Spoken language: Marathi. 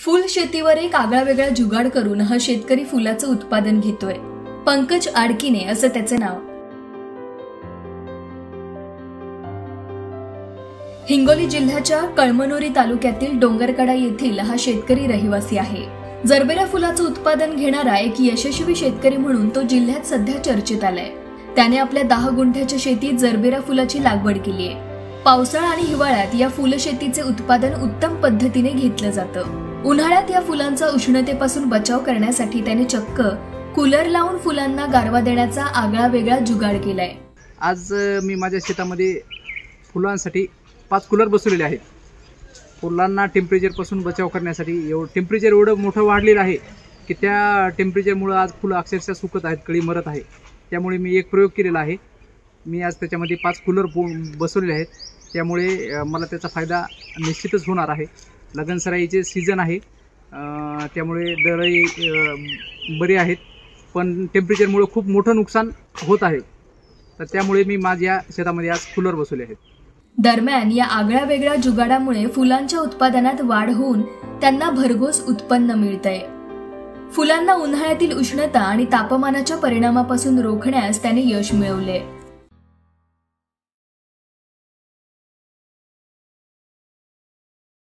फुल शेतीवर एक आगळावेगळा जुगाड करून हा शेतकरी फुलाचं उत्पादन घेतोय। पंकज आडकीने असं त्याचे नाव। हिंगोली जिल्ह्याच्या कळमनुरी तालुक्यातील डोंगरकडा येथील हा शेतकरी रहिवासी आहे। जरबेरा फुलाचं उत्पादन घेणारा एक यशस्वी शेतकरी म्हणून तो जिल्ह्यात सध्या चर्चेत आलाय। त्याने आपल्या 10 गुंठ्याच्या शेतीत जरबेरा फुलाची लागवड केली आहे। पावसाळा आणि हिवाळ्यात या फुलशेतीचे उत्पादन उत्तम पद्धतीने घेतलं जातं। उन्हाळ्यात या फुलांचा उष्णतेपासून बचाव करण्यासाठी त्याने चक्क कूलर लावून फुलांना गारवा देण्याचा आगळा वेगळा जुगाड केलाय। आज मी माझ्या शेतामध्ये फुलांसाठी 5 कूलर बसवलेले आहेत। फुलांना टेम्परेचरपासून बचाव करण्यासाठी टेम्परेचर एवढं मोठं वाढलेलं आहे की त्या टेम्परेचरमुळे आज फुलं अक्षरशः सुकत आहेत, कळी मरत आहे। त्यामुळे मी एक प्रयोग केलेला आहे। मी आज त्याच्यामध्ये 5 कूलर बसवलेले आहेत। त्यामुळे मला त्याचा फायदा निश्चितच होणार आहे। लगनसराईचे सीझन आहे, त्यामुळे दरही बरे आहेत, पण टेम्परेचरमुळे खूप मोठं नुकसान होत आहे। तर त्यामुळे मी माझ्या शेतामध्ये आज कूलर बसवले आहेत। दरम्यान या आगळ्या वेगळ्या जुगाडामुळे फुलांच्या उत्पादनात वाढ होऊन त्यांना भरघोस उत्पन्न मिळतंय। फुलांना उन्हाळ्यातील उष्णता आणि तापमानाच्या परिणामापासून रोखण्यास त्याने यश मिळवले।